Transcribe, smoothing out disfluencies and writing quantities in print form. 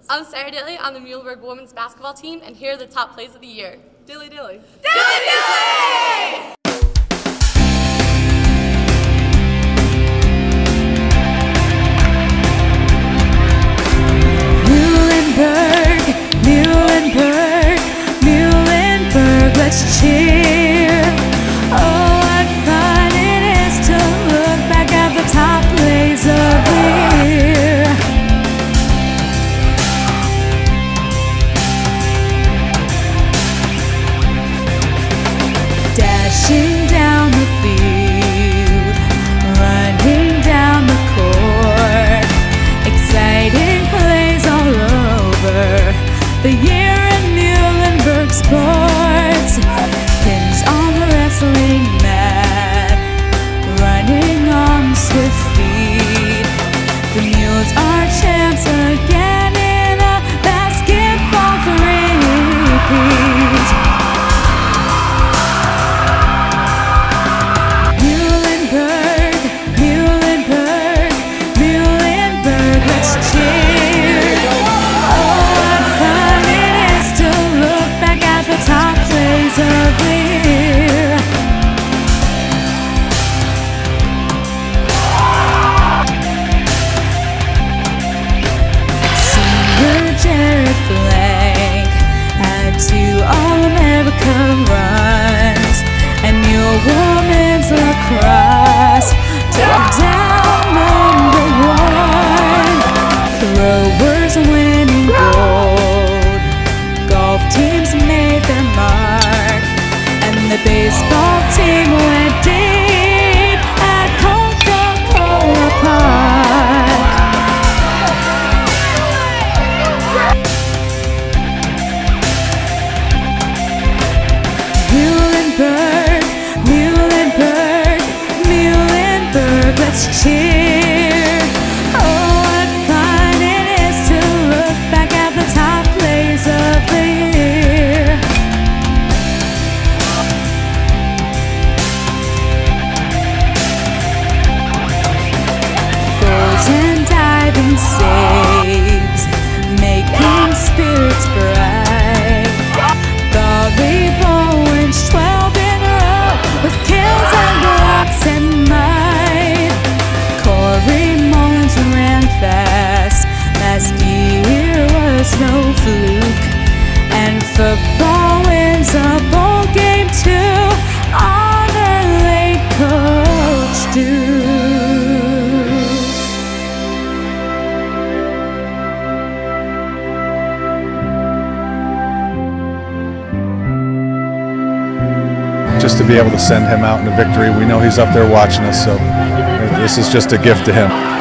I'm Sarah Dilly on the Muhlenberg women's basketball team, and here are the top plays of the year. Dilly Dilly. Dilly Dilly! Muhlenberg, Muhlenberg, Muhlenberg, let's cheer. Oh, what fun it is to look back at the top plays of the year. Dashing down the field, running down the court, exciting plays all over the year in Muhlenberg sports. Pins on the wrestling mat, running on swift feet. The Mules are champs again in a basketball three-peat. Muhlenberg, Muhlenberg, Muhlenberg, let's cheer. Oh, what fun it is to look back at the top plays of the year. Senior Jared Blank had 2 All-America runs, and your women's lacrosse took down #1. Throwers winning gold, golf teams made their mark, and the baseball team went deep at Coca-Cola Park. Muhlenberg, Muhlenberg, Muhlenberg, let's cheer. Oh, what fun it is to look back at the top plays of the year. Goals and diving saves, making spirits bright. Volleyball wins 12 in a row with kills and blocks and might. Corey Mullins ran fast, last year was no fluke. And football wins a bowl game too, honor late Coach Duke. Just to be able to send him out in a victory. We know he's up there watching us, so this is just a gift to him.